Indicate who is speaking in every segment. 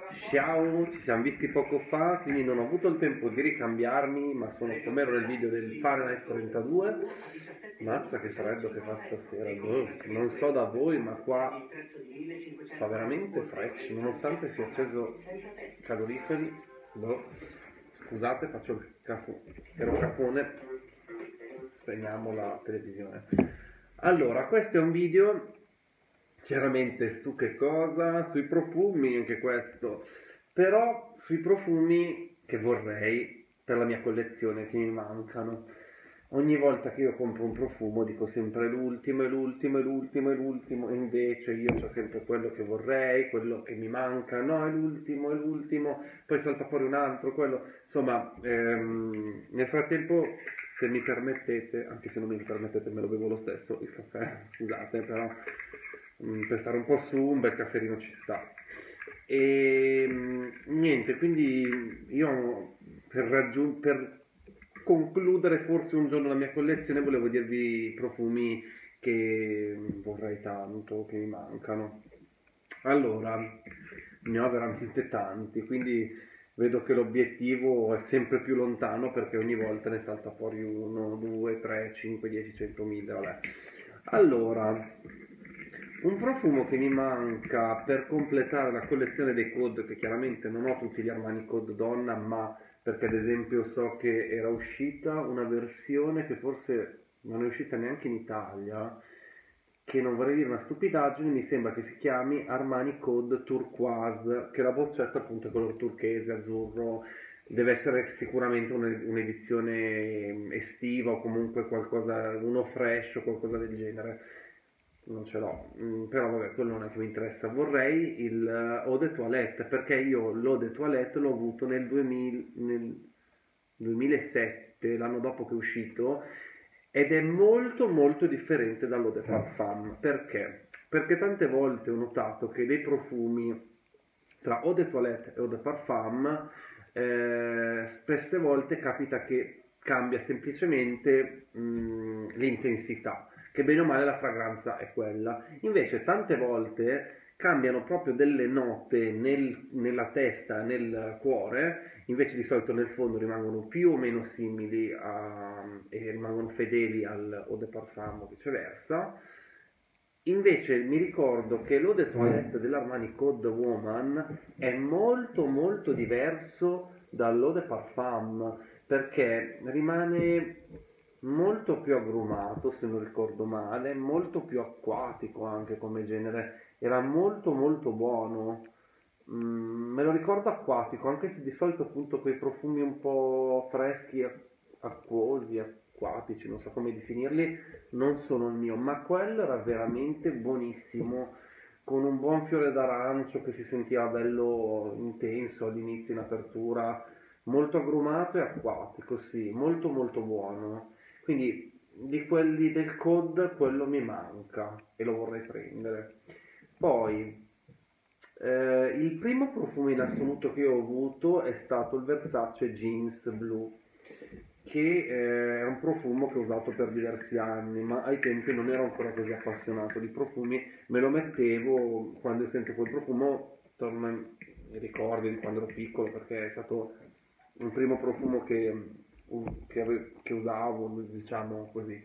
Speaker 1: Ciao, ci siamo visti poco fa, quindi non ho avuto il tempo di ricambiarmi, ma sono come ero nel video del Fahrenheit 32. Mazza che freddo che fa stasera, boh, non so da voi, ma qua fa veramente freccio, nonostante sia acceso i caloriferi. Boh. Scusate, faccio il vero cafone, spegniamo la televisione. Allora, questo è un video chiaramente su che cosa? Sui profumi, anche questo, però sui profumi che vorrei per la mia collezione che mi mancano. Ogni volta che io compro un profumo dico sempre l'ultimo e l'ultimo e l'ultimo e l'ultimo, e invece io ho sempre quello che vorrei, quello che mi manca, no, è l'ultimo, poi salta fuori un altro, quello. Insomma, nel frattempo, se mi permettete, anche se non mi permettete me lo bevo lo stesso, il caffè, scusate, però per stare un po' su, un bel cafferino ci sta. E niente, quindi io per concludere forse un giorno la mia collezione volevo dirvi i profumi che vorrei tanto, che mi mancano. Allora, ne ho veramente tanti, quindi vedo che l'obiettivo è sempre più lontano perché ogni volta ne salta fuori uno, due, tre, cinque, 10, 100, 1000, vabbè. Allora, un profumo che mi manca per completare la collezione dei Code, che chiaramente non ho tutti gli Armani Code donna, ma perché ad esempio so che era uscita una versione che forse non è uscita neanche in Italia, che non vorrei dire una stupidaggine, mi sembra che si chiami Armani Code Turquoise, che la boccetta appunto è color turchese, azzurro, deve essere sicuramente un'edizione estiva o comunque qualcosa, uno fresh o qualcosa del genere. Non ce l'ho, però vabbè, quello non è che mi interessa. Vorrei il Eau de Toilette, perché io l'Eau de Toilette l'ho avuto nel 2007, l'anno dopo che è uscito, ed è molto molto differente dall'Eau de Parfum. Perché? Perché tante volte ho notato che dei profumi tra Eau de Toilette e Eau de Parfum, spesse volte capita che cambia semplicemente l'intensità, che bene o male la fragranza è quella. Invece tante volte cambiano proprio delle note nella testa, nel cuore, invece di solito nel fondo rimangono più o meno simili e rimangono fedeli al Eau de Parfum o viceversa. Invece mi ricordo che l'Eau de Toilette dell'Armani Code Woman è molto molto diverso dall'Eau de Parfum perché rimane molto più agrumato, se non ricordo male, molto più acquatico anche come genere, era molto molto buono. Me lo ricordo acquatico, anche se di solito appunto quei profumi un po' freschi, acquosi, acquatici, non so come definirli, non sono il mio, ma quello era veramente buonissimo, con un buon fiore d'arancio che si sentiva bello intenso all'inizio in apertura, molto agrumato e acquatico, sì, molto molto buono. Quindi di quelli del COD quello mi manca e lo vorrei prendere. Poi il primo profumo in assoluto che ho avuto è stato il Versace Jeans Blue, che è un profumo che ho usato per diversi anni, ma ai tempi non ero ancora così appassionato di profumi, me lo mettevo quando sento quel profumo, torno ai ricordi di quando ero piccolo, perché è stato il primo profumo che usavo, diciamo così.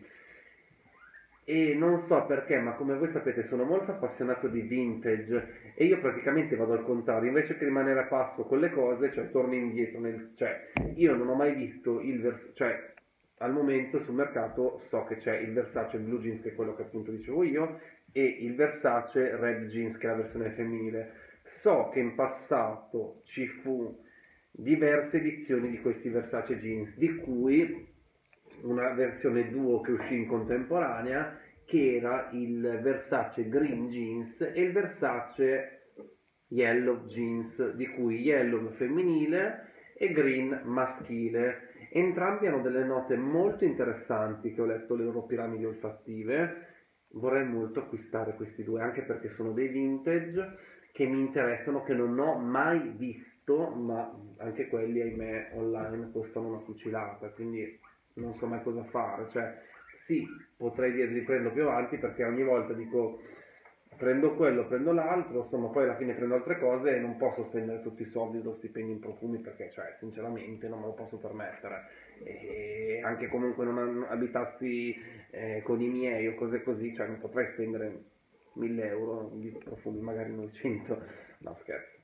Speaker 1: E non so perché, ma come voi sapete sono molto appassionato di vintage e io praticamente vado al contrario, invece che rimanere a passo con le cose, cioè torno indietro, cioè io non ho mai visto cioè al momento sul mercato so che c'è il Versace Blue Jeans che è quello che appunto dicevo io e il Versace Red Jeans che è la versione femminile. So che in passato ci fu diverse edizioni di questi Versace Jeans, di cui una versione duo che uscì in contemporanea, che era il Versace Green Jeans e il Versace Yellow Jeans, di cui Yellow femminile e Green maschile. Entrambi hanno delle note molto interessanti che ho letto le loro piramidi olfattive. Vorrei molto acquistare questi due, anche perché sono dei vintage che mi interessano, che non ho mai visto, ma anche quelli, ahimè, online costano una fucilata, quindi non so mai cosa fare. Cioè, sì, potrei dire li prendo più avanti perché ogni volta dico prendo quello, prendo l'altro, insomma poi alla fine prendo altre cose e non posso spendere tutti i soldi dello stipendio in profumi perché, cioè, sinceramente non me lo posso permettere. E anche comunque non abitassi con i miei o cose così, cioè non potrei spendere 1000 euro di profumi, magari 900, no scherzo.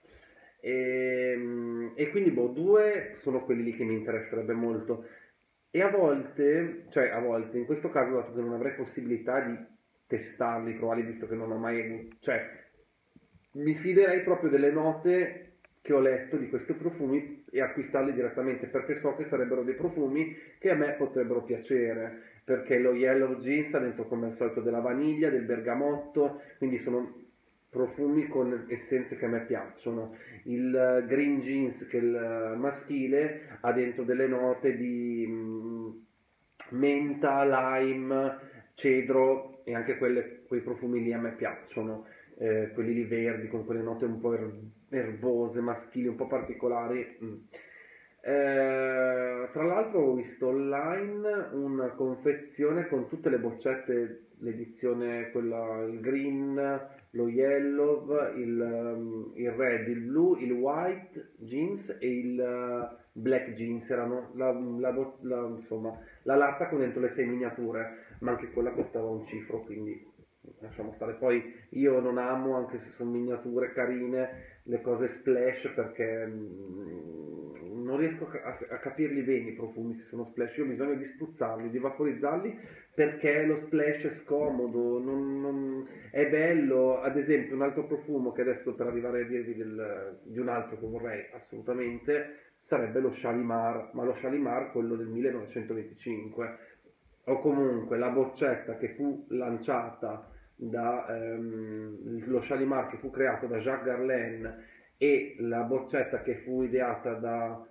Speaker 1: E quindi boh, due sono quelli lì che mi interesserebbe molto. E a volte, cioè a volte, in questo caso, dato che non avrei possibilità di testarli, provarli, visto che non ho mai avuto, cioè mi fiderei proprio delle note che ho letto di questi profumi e acquistarli direttamente, perché so che sarebbero dei profumi che a me potrebbero piacere, perché lo Yellow Jeans ha dentro come al solito della vaniglia, del bergamotto, quindi sono profumi con essenze che a me piacciono. Il Green Jeans, che è il maschile, ha dentro delle note di menta, lime, cedro e anche quei profumi lì a me piacciono, quelli lì verdi con quelle note un po' erbose, maschili, un po' particolari. Tra l'altro ho visto online una confezione con tutte le boccette, l'edizione, quella, il green, lo yellow, il red, il blu, il white jeans e il black jeans, erano insomma, la latta con dentro le 6 miniature, ma anche quella costava un cifro, quindi lasciamo stare. Poi io non amo, anche se sono miniature carine, le cose splash perché non riesco a capirli bene i profumi se sono splash. Io ho bisogno di spruzzarli, di vaporizzarli perché lo splash è scomodo, è bello. Ad esempio un altro profumo che adesso, per arrivare a dirvi di un altro che vorrei assolutamente, sarebbe lo Shalimar, ma lo Shalimar quello del 1925, o comunque la boccetta che fu lanciata lo Shalimar che fu creato da Jacques Garlain e la boccetta che fu ideata da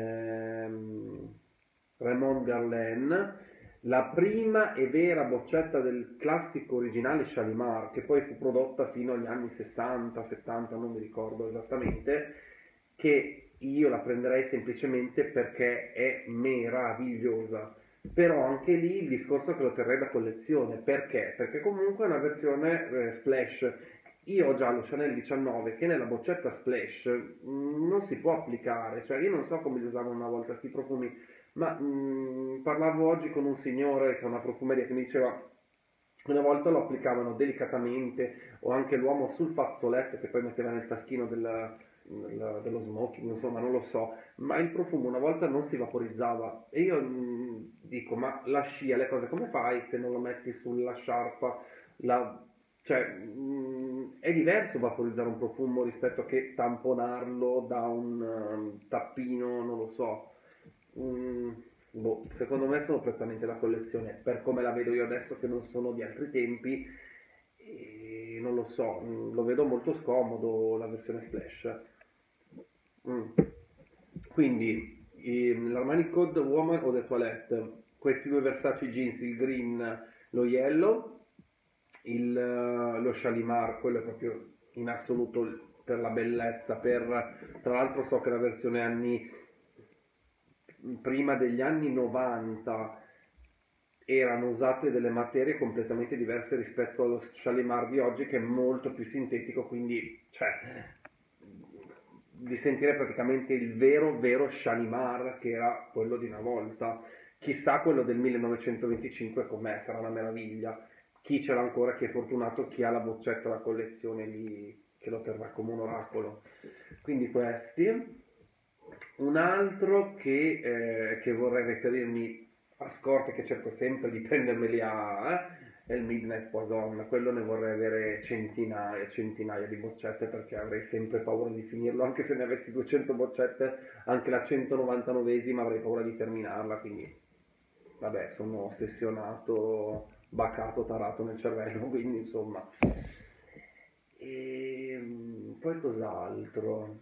Speaker 1: Raymond Garlain, la prima e vera boccetta del classico originale Shalimar, che poi fu prodotta fino agli anni 60, 70, non mi ricordo esattamente, che io la prenderei semplicemente perché è meravigliosa. Però anche lì il discorso è che lo terrei da collezione. Perché? Perché comunque è una versione splash. Io ho già lo Chanel 19 che nella boccetta splash non si può applicare, cioè io non so come li usavano una volta sti profumi, ma parlavo oggi con un signore che ha una profumeria che mi diceva una volta lo applicavano delicatamente, o anche l'uomo sul fazzoletto che poi metteva nel taschino dello smoking, insomma non lo so, ma il profumo una volta non si vaporizzava e io dico, ma la scia, le cose come fai se non lo metti sulla sciarpa? Cioè, è diverso vaporizzare un profumo rispetto a che tamponarlo da un tappino, non lo so. Mm, boh, secondo me sono prettamente da collezione, per come la vedo io adesso che non sono di altri tempi, e non lo so, lo vedo molto scomodo la versione splash. Mm. Quindi l'Armani Code Woman o The Toilette, questi due Versace jeans, il green, lo yellow, lo Shalimar, quello è proprio in assoluto per la bellezza, tra l'altro so che la versione prima degli anni 90 erano usate delle materie completamente diverse rispetto allo Shalimar di oggi che è molto più sintetico, quindi cioè di sentire praticamente il vero Shalimar che era quello di una volta. Chissà quello del 1925 com'è, sarà una meraviglia. Chi ce l'ha ancora, chi è fortunato, chi ha la boccetta da collezione lì che lo terrà come un oracolo. Quindi questi. Un altro che vorrei reperirmi a scorte, che cerco sempre di prendermeli è il Midnight Poison. Quello ne vorrei avere centinaia e centinaia di boccette perché avrei sempre paura di finirlo, anche se ne avessi 200 boccette, anche la 199esima avrei paura di terminarla, quindi vabbè, sono ossessionato, bacato, tarato nel cervello, quindi insomma. E poi cos'altro?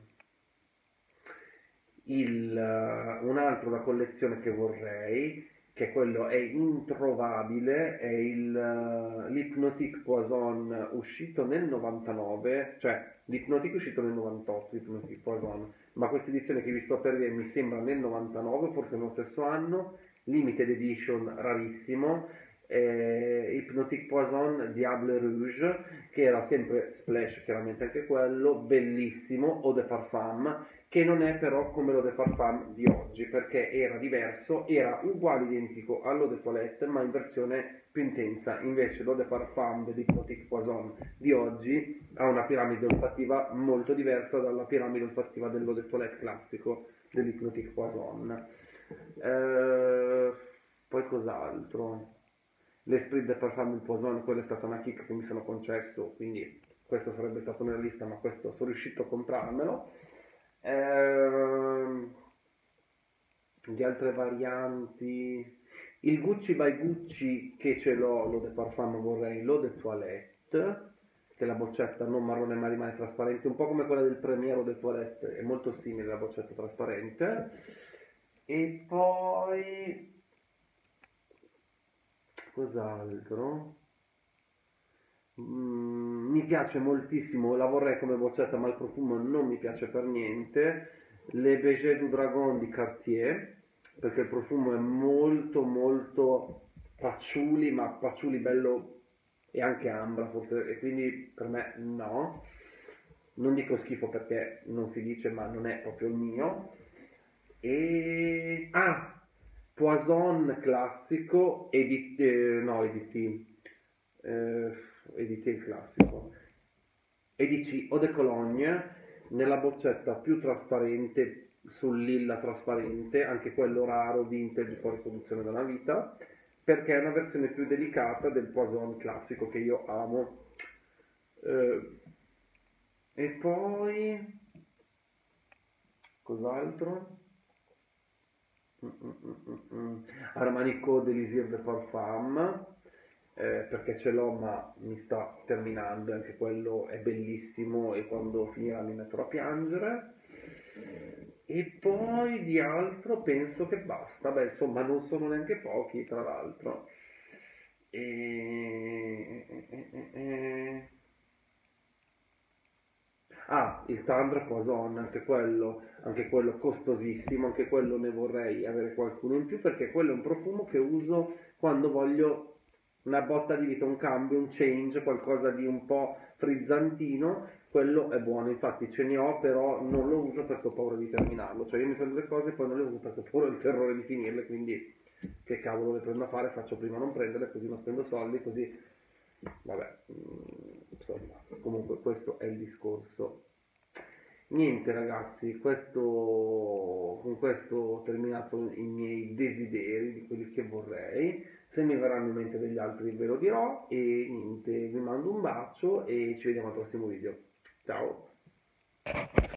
Speaker 1: Un altro da collezione che vorrei, che quello è introvabile, è l'Hypnotique Poison uscito nel 99, cioè l'Hypnotique uscito nel 98, l'Hypnotique Poison, ma questa edizione che vi sto per dire mi sembra nel 99, forse nello stesso anno, limited edition rarissimo, Hypnotic Poison Diable Rouge, che era sempre Splash, chiaramente anche quello, bellissimo, Eau de Parfum, che non è però come l'Eau de Parfum di oggi, perché era diverso, era uguale identico all'Eau de Toilette, ma in versione più intensa. Invece l'Eau de Parfum dell'Hypnotic Poison di oggi ha una piramide olfattiva molto diversa dalla piramide olfattiva dell'Eau de Toilette classico dell'Hypnotic Poison. Poi cos'altro? L'Esprit de Parfum del Poison, quella è stata una kick che mi sono concesso, quindi questo sarebbe stato nella lista, ma questo sono riuscito a comprarmelo. Di altre varianti, il Gucci by Gucci che ce l'ho, l'Eau de Parfum vorrei, l'Eau de Toilette, che la boccetta non marrone ma rimane trasparente, un po' come quella del Premier Eau de Toilette, è molto simile alla boccetta trasparente. E poi cos'altro? Mi piace moltissimo, la vorrei come boccetta, ma il profumo non mi piace per niente. Le Berger du Dragon di Cartier, perché il profumo è molto molto patchouli, ma patchouli bello e anche ambra forse, e quindi per me no. Non dico schifo perché non si dice, ma non è proprio il mio. E Poison classico, no, eh, EDT il classico, EDC Eau de Cologne nella boccetta più trasparente, sul lilla trasparente, anche quello raro, vintage, fuori produzione dalla vita, perché è una versione più delicata del Poison classico che io amo. Eh, e poi cos'altro? Armani Code Elisir de Parfum, perché ce l'ho ma mi sta terminando, anche quello è bellissimo e quando finirà mi metterò a piangere. E poi di altro penso che basta, beh insomma non sono neanche pochi tra l'altro. E... il Tundra Poison, anche quello costosissimo, anche quello ne vorrei avere qualcuno in più perché quello è un profumo che uso quando voglio una botta di vita, un cambio, un change, qualcosa di un po' frizzantino, quello è buono, infatti ce ne ho, però non lo uso perché ho paura di terminarlo, cioè io mi prendo le cose e poi non le uso perché ho paura del terrore di finirle, quindi che cavolo le prendo a fare, faccio prima a non prenderle così non spendo soldi, così vabbè, insomma, comunque questo è il discorso. Niente ragazzi, con questo ho terminato i miei desideri di quelli che vorrei. Se mi verranno in mente degli altri ve lo dirò e niente, vi mando un bacio e ci vediamo al prossimo video. Ciao!